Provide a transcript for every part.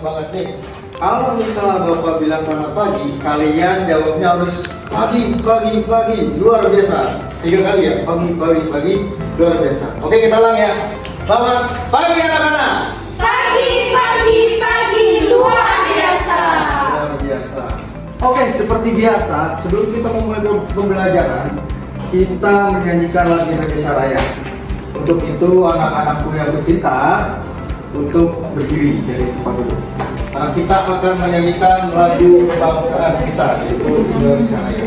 banget nih. Kalau misalnya Bapak bilang selamat pagi, kalian jawabnya harus pagi, pagi, pagi, luar biasa. 3 kali ya, pagi, pagi, pagi, luar biasa. Oke, kita ulang ya. Selamat pagi anak-anak. Pagi, pagi, pagi, luar biasa. Luar biasa. Oke, seperti biasa, sebelum kita memulai pembelajaran, kita menyanyikan lagu Indonesia Raya. Untuk itu, anak-anakku yang bercinta, untuk berdiri dari tempat duduk. Karena kita akan menyanyikan lagu kebangsaan kita, yaitu Indonesia Raya.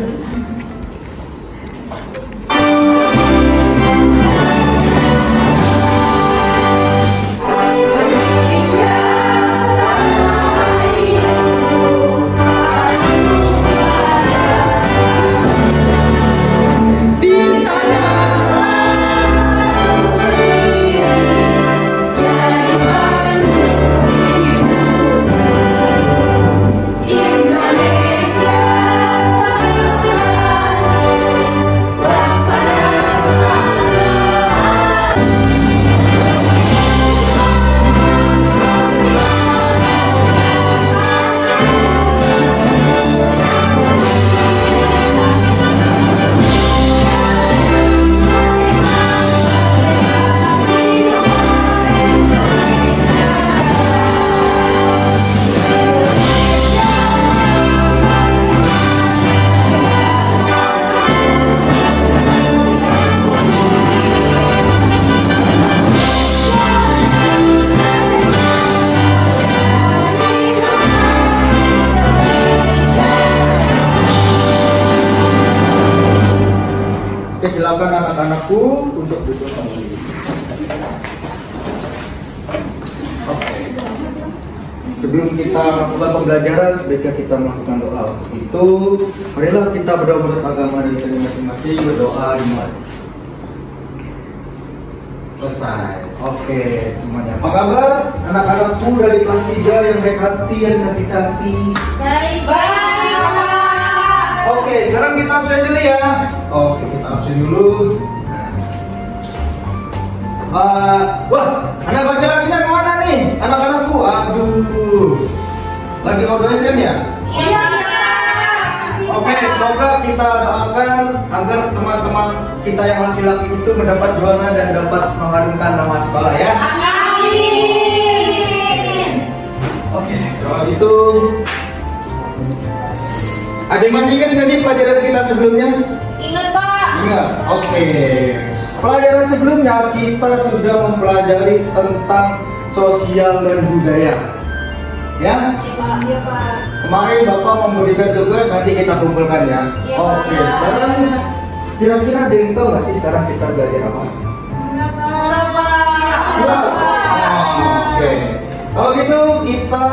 Oke, silakan anak-anakku untuk duduk kembali. Oke. Sebelum kita melakukan pembelajaran, sebaiknya kita melakukan doa. Itu, marilah kita berdoa menurut agama dari masing-masing, berdoa dimulai. Selesai. Oke, semuanya. Apa kabar anak-anakku dari kelas 3 yang baik hati, yang cantik-cantik? Baik, baik, Pak. Oke, sekarang kita absen dulu ya. Oke, kita absen dulu. Wah, anak laki-lakinya kemana nih? Anak-anakku, aduh. Lagi ODSN ya? Iya. Oke, semoga kita doakan agar teman-teman kita yang laki-laki itu mendapat juara dan dapat mengharumkan nama sekolah ya. Amin. Oke, kalau gitu ada yang masih ingat nggak sih pelajaran kita sebelumnya? Ingat, Pak. Ingat, oke. Pelajaran sebelumnya kita sudah mempelajari tentang sosial dan budaya. Ya? Iya, Pak. Iya, Pak. Kemarin Bapak memberikan tugas, nanti kita kumpulkan ya. Iya, Oke, Pak. sekarang kira-kira ada yang tahu nggak sih sekarang kita belajar apa? Enggak, Pak. Enggak. Oke. Kalau gitu kita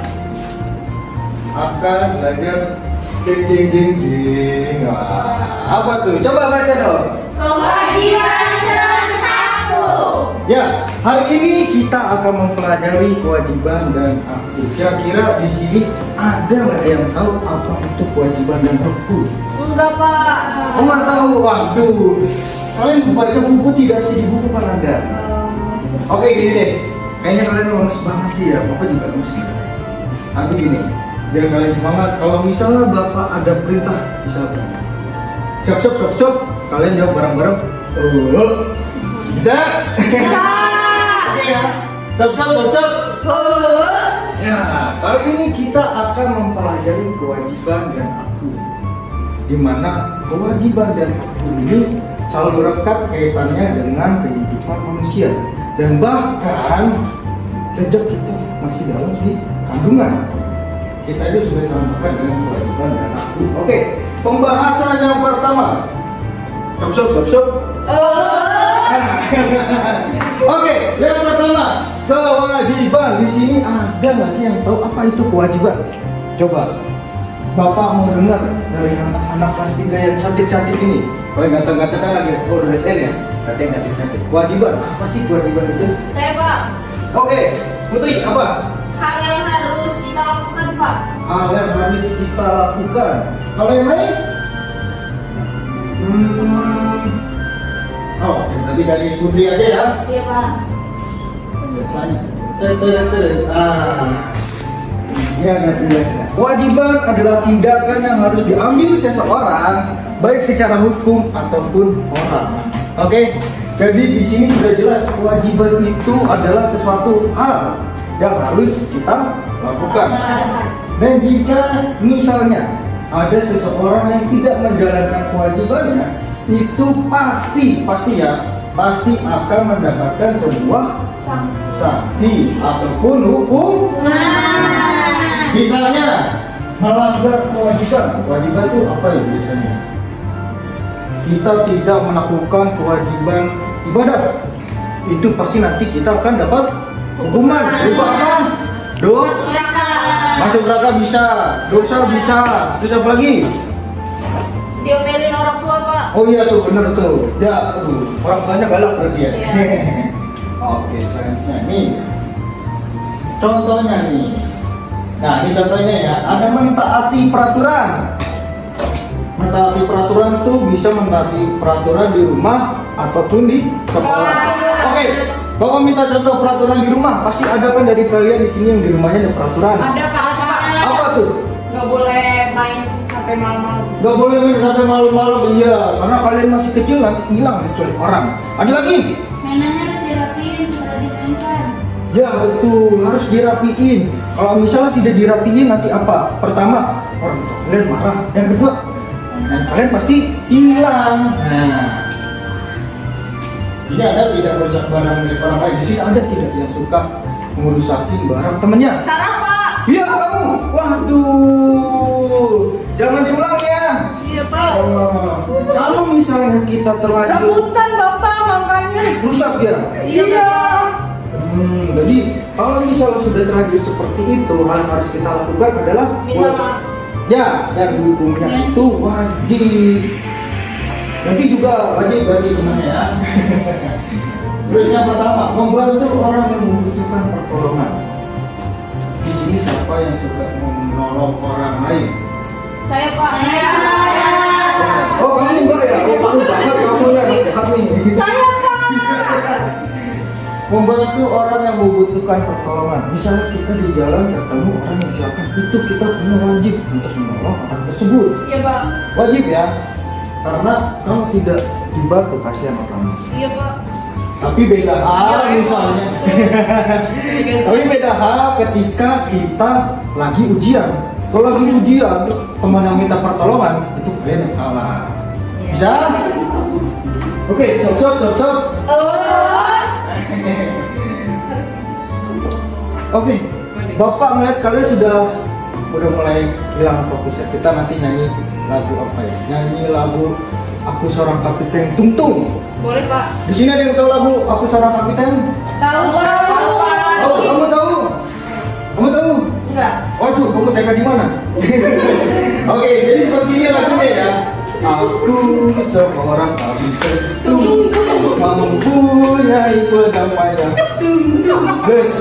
akan belajar jing jing jing jing. Wah, apa tuh? Coba baca dong. Kewajiban dan hakku. Ya, hari ini kita akan mempelajari kewajiban dan hakku. Kira-kira di sini ada nggak yang tahu apa itu kewajiban dan hakku? Enggak, Pak. Oh, nggak tahu? Waduh, kalian baca buku tidak sih? Di buku kan ada. Oke, gini deh. Kayaknya kalian lemes banget sih ya. Bapak juga lemes gitu. Tapi gini, biar kalian semangat. Kalau misalnya Bapak ada perintah, misalnya siap, kalian jawab bareng-bareng. Bisa? Bisa. Oke ya. Siap. Ya, kali ini kita akan mempelajari kewajiban dan hakku. Di mana kewajiban dan hakku ini selalu erat kaitannya dengan kehidupan manusia. Dan bahkan sejak kita masih dalam di kandungan, kita itu sudah sangat dekat dengan kewajiban dan hakku. Oke, pembahasan yang pertama. Siap. Oke, yang pertama, kewajiban. Di sini ada nggak sih yang tahu apa itu kewajiban? Coba, Bapak mau dengar dari anak-anak kelas 3 yang cantik-cantik ini. Paling ganteng-ganteng kan lagi ODSN ya, katanya cantik-cantik. Kewajiban, apa sih kewajiban itu? Saya, Pak. Oke, Putri, apa? Hal yang harus kita lakukan, Pak. Hal yang harus kita lakukan. Kalau yang lain? Oh, tadi dari Putri aja ya. Iya, Pak. Biasanya. Ya, ada tugasnya. Kewajiban adalah tindakan yang harus diambil seseorang, baik secara hukum ataupun moral. Oke, jadi di sini sudah jelas kewajiban itu adalah sesuatu hal yang harus kita lakukan. Dan jika misalnya ada seseorang yang tidak menjalankan kewajibannya, itu pasti akan mendapatkan sebuah sanksi ataupun hukum. Misalnya melanggar kewajiban itu apa ya biasanya? Kita tidak melakukan kewajiban ibadah, itu pasti nanti kita akan dapat hukuman. Berupa apa? Masuk neraka bisa, dosa bisa, terus apa lagi? Diomelin orang tua, Pak. Oh iya tuh, bener tuh. Ya, orang tuanya galak berarti ya. Iya. Oke, selanjutnya nih. Contohnya nih. Nah, ini contohnya ya. Ada mentaati peraturan. Mentaati peraturan tuh bisa mentaati peraturan di rumah ataupun di sekolah. Oke, Bapak minta contoh peraturan di rumah. Pasti ada kan dari kalian di sini yang di rumahnya ada peraturan. Ada Pak. Apa tuh? Nggak boleh main sampai malam-malam. Gak boleh main sampai malam-malam, iya. Karena kalian masih kecil nanti hilang diculik orang. Ada lagi? Mainannya harus dirapiin, sudah dimainkan. Ya betul, harus dirapiin. Kalau misalnya tidak dirapiin nanti apa? Pertama, orang tua kalian marah. Yang kedua, dan kalian pasti hilang. Nah, ini ada tidak merusak barang milik orang lain. Di sini ada tidak yang suka merusakin barang temannya? Sarah, Pak. Iya kamu. Waduh, jangan diulang ya. Iya, Pak. Kalau misalnya kita terlanjur Rebutan Bapak makanya. rusak ya. Iya. Jadi kalau misalnya sudah terlanjur seperti itu, hal yang harus kita lakukan adalah Minta maaf. ya, dan hukumnya itu wajib. Nanti juga wajib bagi temannya ya. Terus yang pertama, membantu orang yang membutuhkan pertolongan. Di sini siapa yang suka menolong orang lain? Saya, Pak. Oh kamu enggak ya? Oh kamu banget kamu ya, jahat nih. Saya Kak. Membantu orang yang membutuhkan pertolongan. Misalnya kita di jalan ketemu orang yang kecelakaan, itu kita punya wajib untuk menolong orang tersebut. Iya, Pak. Wajib ya, karena kalau tidak dibantu kasihan orang. Iya, Pak. Tapi beda hal misalnya. Tapi beda hal ketika kita lagi ujian. Kalau lagi ujian, teman yang minta pertolongan, itu kalian yang salah. Bisa? Oke, stop. Oke, Bapak melihat kalian sudah mulai hilang fokus ya. Kita nanti nyanyi lagu apa ya? Nyanyi lagu Aku Seorang Kapiten Tung Tung. Boleh, Pak. Di sini ada yang tahu lagu Aku Seorang Kapiten? Tahu, Pak. Oh, kamu tahu? Kamu tahu? Enggak. Waduh, kamu TK di mana? Oke, jadi seperti ini lagunya ya. Aku seorang kapiten Tung tung. mempunyai pedang panjang. Bless.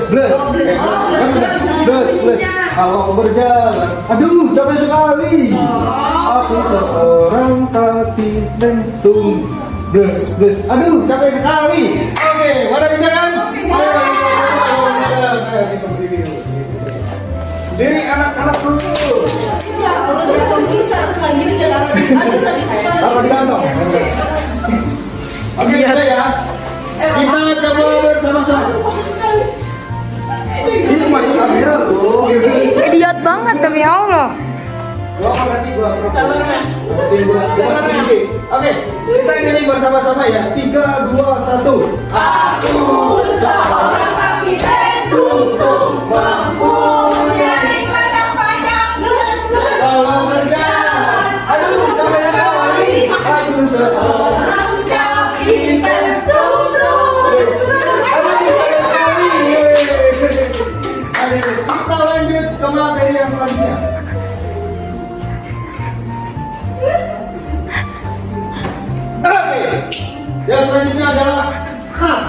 Kalau berjalan, aduh capek sekali. Aku seorang kapiten tung. Bless. Aduh capek sekali. Oke, mana bisa kan? Ayo kita berdiri. Diri anak-anak dulu. Ya, harus baca dulu sekarang kayak gini kan. Aduh, sakit kepala. Taruh di kantong. Oke, kita ya. Kita coba bersama-sama. Ini masuk kamera loh. Idiot banget demi Allah. Gua nanti gua Oke, kita nyanyi bersama-sama ya. 3, 2, 1. Aku seorang kapiten tung tung mempunyai pedang panjang. Kalau berjalan, aduh capek sekali. Aku seorang kapiten tung tung. aduh capek sekali. Aduh, kita lanjut ke materi yang selanjutnya. Oke, yang selanjutnya adalah hak.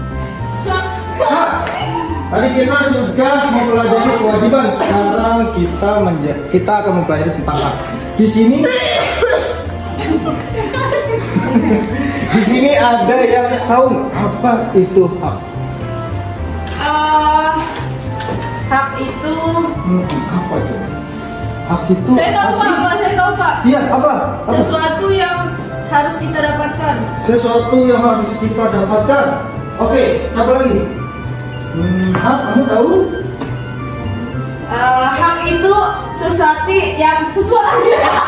Tadi kita sudah mempelajari kewajiban, sekarang kita akan mempelajari tentang hak. Di sini, di sini ada yang tahu nggak apa itu hak? Hak itu Apa itu? Hak itu. Saya tahu Pak, apa? Saya tahu Pak. Iya, apa? Apa? Sesuatu yang harus kita dapatkan. Sesuatu yang harus kita dapatkan. Oke, siapa lagi? Hak, kamu tahu? hak itu sesuatu yang sesuatu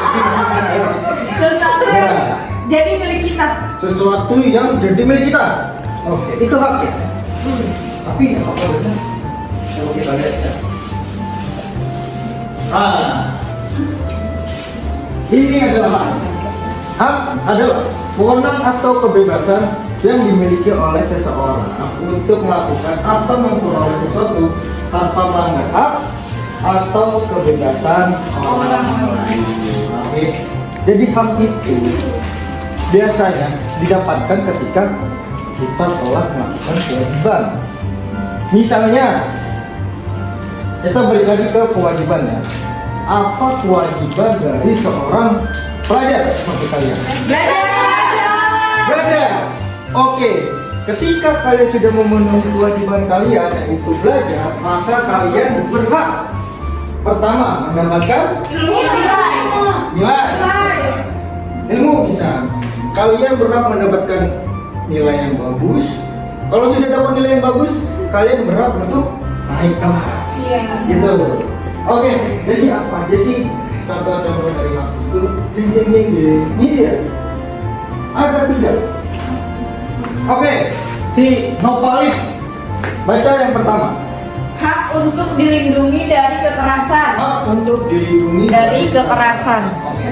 Ya. jadi milik kita. Sesuatu yang jadi milik kita. Oke, itu hak ya. Tapi apa benar? Coba kita lihat ya. Ini adalah hak. Hak adalah wewenang atau kebebasan yang dimiliki oleh seseorang untuk melakukan atau memperoleh sesuatu tanpa melanggar hak atau kebebasan orang lain. Oke. Jadi hak itu biasanya didapatkan ketika kita telah melakukan kewajiban. Misalnya, kita balik lagi ke kewajibannya. Apa kewajiban dari seorang pelajar seperti kalian? Belajar. Oke. Ketika kalian sudah memenuhi kewajiban kalian yaitu belajar, maka kalian berhak pertama mendapatkan nilai. Ilmu bisa. Kalian berhak mendapatkan nilai yang bagus. Kalau sudah dapat nilai yang bagus, kalian berhak untuk naik kelas. Iya. Gitu. Oke, jadi apa aja sih contoh-contoh dari hak itu? Ini dia. Ada tidak? Oke, si Nopalip baca yang pertama. Hak untuk dilindungi dari kekerasan. Hak untuk dilindungi Dari kekerasan. Oke.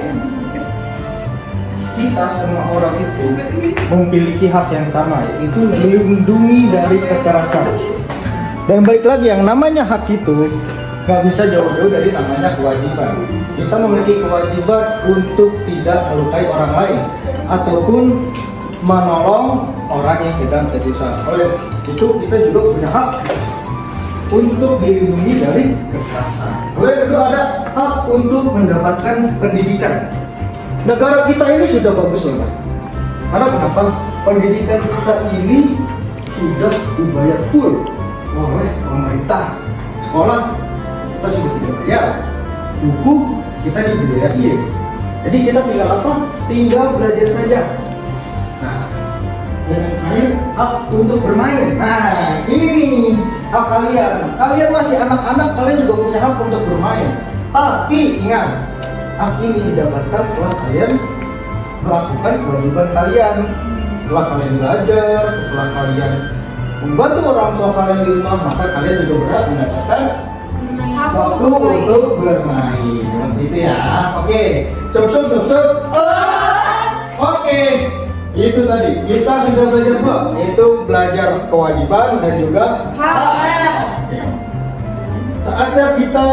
Kita semua orang itu memiliki hak yang sama, yaitu dilindungi dari kekerasan. Dan balik lagi, yang namanya hak itu nggak bisa jauh-jauh dari namanya kewajiban. Kita memiliki kewajiban untuk tidak melukai orang lain ataupun menolong orang yang sedang tersiksa. Oleh itu kita juga punya hak untuk dilindungi dari kekerasan. Oleh itu ada hak untuk mendapatkan pendidikan. Negara kita ini sudah bagus loh, Pak. Karena kenapa? Pendidikan kita ini sudah dibayar full oleh pemerintah. Sekolah kita sudah tidak bayar, buku kita dibiayain. Jadi kita tinggal apa? Tinggal belajar saja. Nah, yang terakhir hak untuk bermain. Nah, ini nih hak kalian. Kalian masih anak-anak, kalian juga punya hak untuk bermain. Tapi ingat, hak ini didapatkan setelah kalian melakukan kewajiban kalian. Setelah kalian belajar, setelah kalian membantu orang tua kalian di rumah, maka kalian juga berhak mendapatkan waktu untuk bermain. Gitu ya. Oke. Sob. Oke. Itu tadi kita sudah belajar dua, yaitu belajar kewajiban dan juga hak. Saatnya kita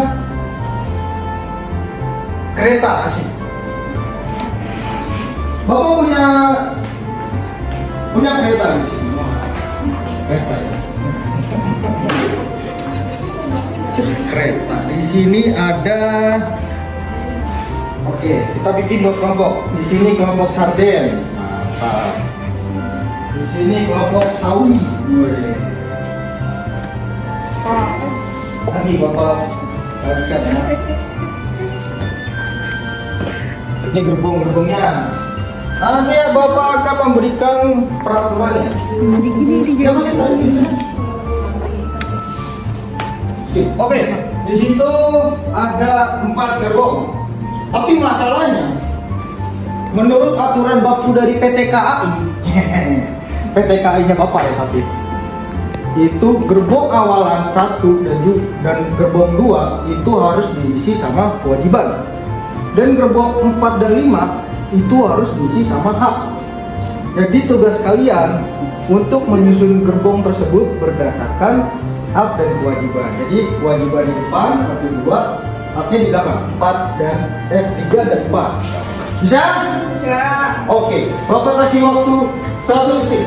kereta asik. Bapak punya kereta di sini. Kereta ya. Kereta di sini ada. Oke, kita bikin dua kelompok. Di sini kelompok sarden. Mantap. Di sini kelompok sawi. Nanti Bapak lihat ya. Ini gerbong-gerbongnya. Nanti Bapak akan memberikan peraturannya. Oke, di situ ada 4 gerbong. Tapi masalahnya, menurut aturan baku dari PT KAI, PT KAI-nya Bapak ya tapi itu gerbong awalan 1 dan gerbong 2 itu harus diisi sama kewajiban. Dan gerbong 4 dan 5 itu harus diisi sama hak. Jadi tugas kalian untuk menyusun gerbong tersebut berdasarkan hak dan kewajiban. Jadi kewajiban di depan 1, 2, haknya di belakang 4 dan 3 dan 4. Bisa? Bisa. Oke, Bapak kasih waktu 100 detik.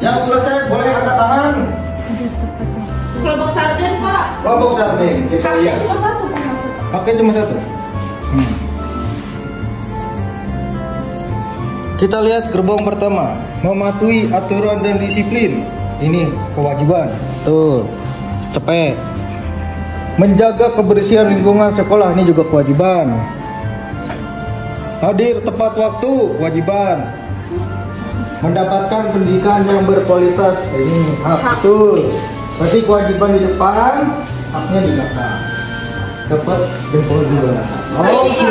Yang selesai boleh angkat tangan. Kelompok sarden, Pak. Kelompok sarden, kita Kakaknya lihat. cuma satu, Pak, masuk. Oke, cuma satu. Kita lihat gerbong pertama, mematuhi aturan dan disiplin. Ini kewajiban. Tuh, cepet. Menjaga kebersihan lingkungan sekolah, ini juga kewajiban. Hadir tepat waktu, kewajiban. Mendapatkan pendidikan yang berkualitas, ini hak. Betul. Berarti kewajiban di depan, haknya di belakang. Dapat jempol juga. Oke.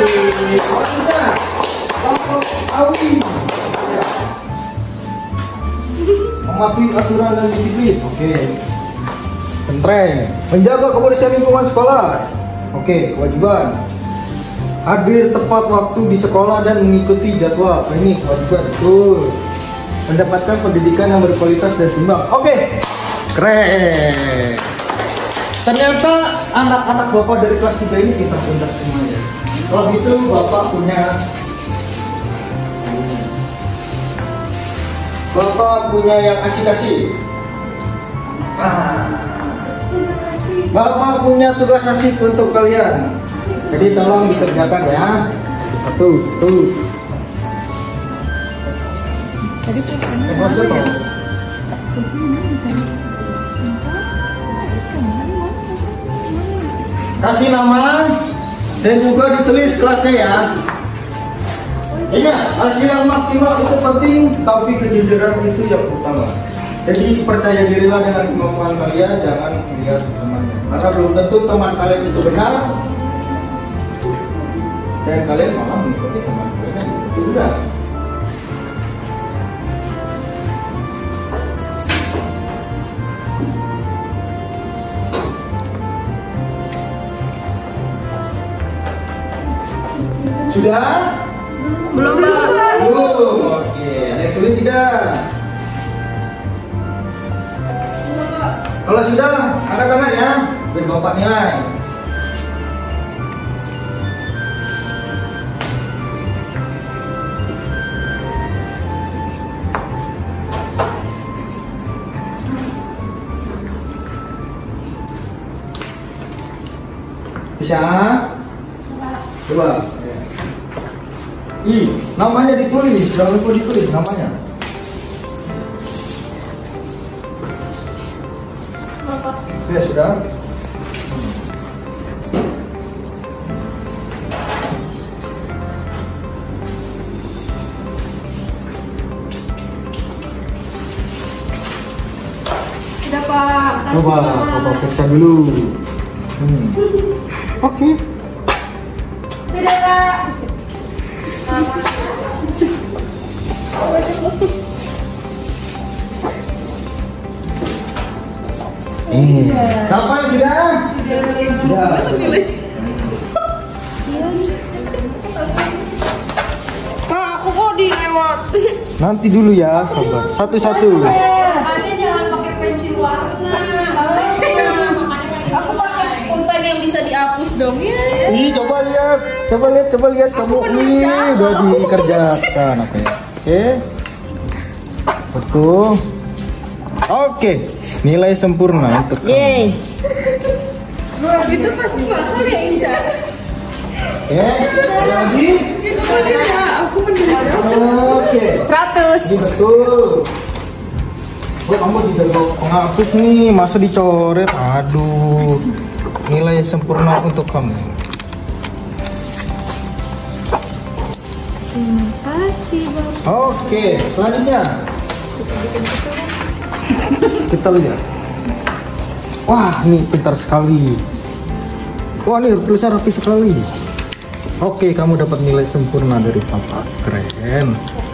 Awi. Mematuhi aturan dan disiplin. Oke. Pentreng. Menjaga kebersihan lingkungan sekolah. Oke, kewajiban. Hadir tepat waktu di sekolah dan mengikuti jadwal. Ini kewajiban. Betul. Mendapatkan pendidikan yang berkualitas dan seimbang. Oke. Keren. Ternyata anak-anak Bapak dari kelas 3 ini pintar-pintar semuanya. Kalau gitu Bapak punya yang kasih-kasih. Bapak punya tugas asik untuk kalian. Jadi tolong dikerjakan ya. Satu. Kasih nama dan juga ditulis kelasnya ya. Ingat, hasil yang maksimal itu penting, tapi kejujuran itu yang utama. Jadi percaya dirilah dengan kemampuan kalian, jangan melihat temannya. Karena belum tentu teman kalian itu benar, dan kalian malah mengikuti teman kalian yang itu benar. Sudah? Belum, Pak. Belum. Oke, ada yang sulit tidak? Enggak, Pak. Kalau sudah, angkat tangan ya, biar Bapak nilai. Bisa? Coba. Namanya ditulis, jangan lupa ditulis namanya. Bapak. Sudah. Sudah, Pak. Coba, Bapak periksa dulu. Oke. Sudah, Pak. Sampai sudah? Sudah. Pak, aku kok dilewat. Nanti dulu ya, sabar. Satu-satu. Makanya jangan pakai pensil warna. Aku pakai pulpen yang bisa dihapus dong ya. Ih, coba lihat kamu. Ih, udah dikerjakan apa ya? Oke. Betul. Oke. Nilai sempurna untuk kamu. Yeay. Itu pasti bakal ya Inca. Lagi? Aku mendengar. Oke. 100. Ini betul. Oh, kamu tidak bawa penghapus nih, masa dicoret? Aduh. Nilai sempurna untuk kamu. Terima kasih, Bang. Oke, selanjutnya kita lihat. Wah, ini pintar sekali. Wah, ini tulisan rapi sekali. Oke, kamu dapat nilai sempurna dari Papa. Keren.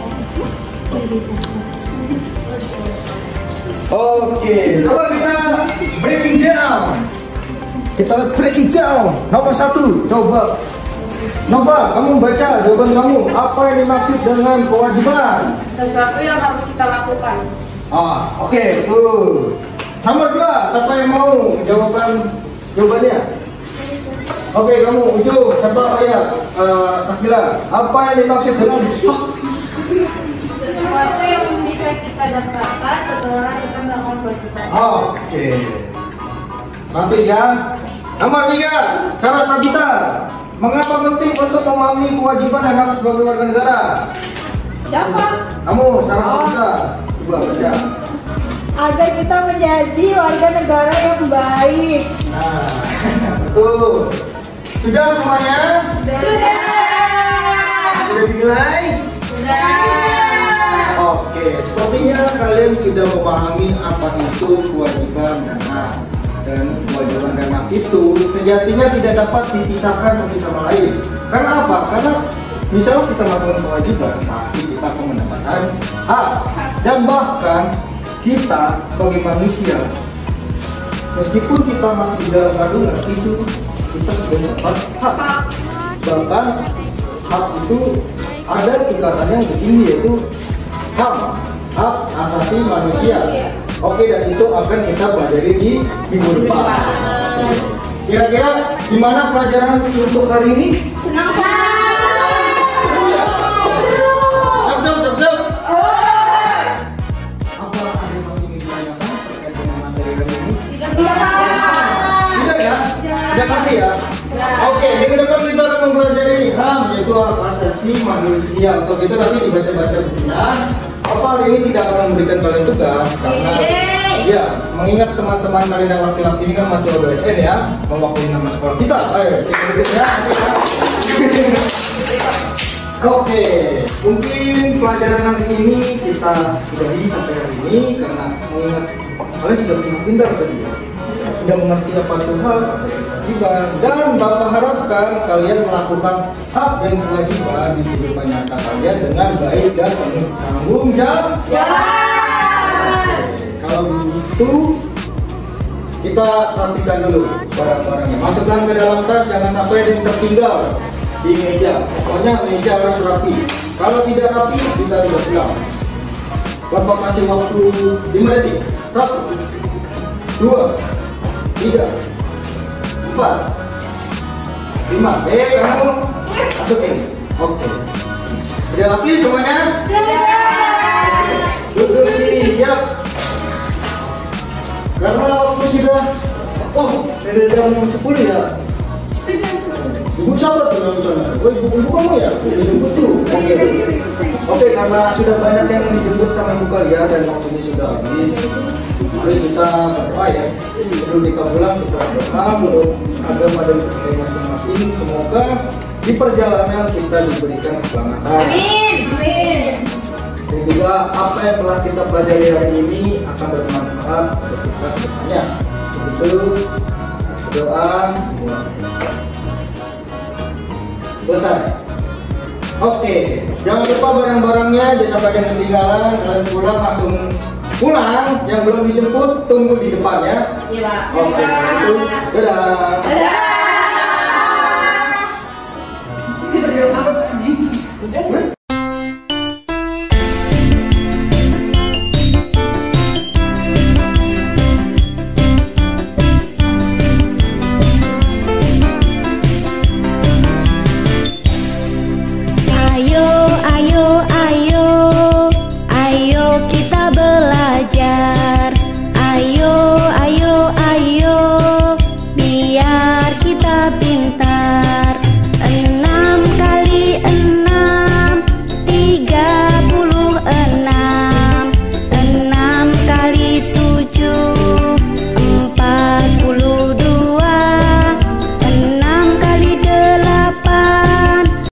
Oke, coba kita breaking down. Kita lihat breaking down. Nomor 1, coba Nova, kamu baca jawaban kamu. Apa yang dimaksud dengan kewajiban? Sesuatu yang harus kita lakukan. Oke, tuh. Nomor 2, siapa yang mau jawabannya? Oke, kamu Ujo, siapa? Sakila. Apa yang dimaksud dengan Sesuatu yang bisa kita dapatkan setelah kita melakukan kewajiban. Oke. Nanti ya. Nomor 3, syarat Tabita. Mengapa penting untuk memahami kewajiban dan hak sebagai warga negara? Siapa? Kamu, syarat Tabita. Coba baca. Agar kita menjadi warga negara yang baik. Nah, betul. Sudah semuanya? Sudah. Sudah dinilai? Sudah. Oke, sepertinya kalian sudah memahami apa itu kewajiban dan hak. Dan kewajiban dan hak itu sejatinya tidak dapat dipisahkan satu sama lain. Karena apa? Karena misalnya kita melakukan kewajiban, pasti kita akan mendapatkan hak. Dan bahkan kita sebagai manusia, meskipun kita masih di dalam kandungan itu, kita sudah dapat hak. Bahkan hak itu ada tingkatannya yang lebih tinggi, yaitu hak asasi manusia. Oke, dan itu akan kita pelajari di minggu depan. Kira-kira gimana pelajaran untuk hari ini? Senang banget. Siap. Apa ada yang masih ingin ditanyakan terkait dengan materi hari ini? Tidak ya? Tidak ngerti ya? Oke, minggu depan kita akan mempelajari HAM, yaitu hak asasi manusia. Untuk itu nanti dibaca-baca bukunya. Apa hari ini tidak akan memberikan kalian tugas karena ya mengingat teman-teman kalian yang laki-laki ini kan masih OBSN ya, mewakili nama sekolah kita. Ayo, ya. Oke, mungkin pelajaran hari ini kita sudahi sampai hari ini karena mengingat kalian sudah pintar tadi ya, sudah mengerti apa itu hak, apa itu kewajiban, dan Bapak harapkan kalian melakukan hak dan kewajiban di kehidupan nyata kalian dengan baik dan penuh tanggung jawab. Kalau begitu kita rapikan dulu barang-barangnya, masukkan ke dalam tas, jangan sampai ada yang tertinggal di meja. Pokoknya meja harus rapi. Kalau tidak rapi kita tidak pulang. Bapak kasih waktu 5 detik. 1, 2, 3, 4, 5. Kamu masukin. Oke. Sudah rapi semuanya? Duduk siap. Karena waktu sudah dari jam 10 ya. Ibu sahabat tuh sana. Ibu kamu ya? Ibu tuh. Oke, karena sudah banyak yang dijemput sama ibu kalian dan waktunya sudah habis. Mari kita berdoa ya. Sebelum kita pulang kita berdoa menurut agama dan budaya masing-masing. Semoga di perjalanan kita diberikan keselamatan. Amin. Dan juga apa yang telah kita pelajari hari ini akan bermanfaat untuk kita ke depannya. Begitu doa buat selesai. Oke, jangan lupa barang-barangnya jangan sampai ada yang ketinggalan. Kalian pulang langsung pulang. Yang belum dijemput tunggu di depan ya. Iya, Pak. Oke, itu dadah. Dadah.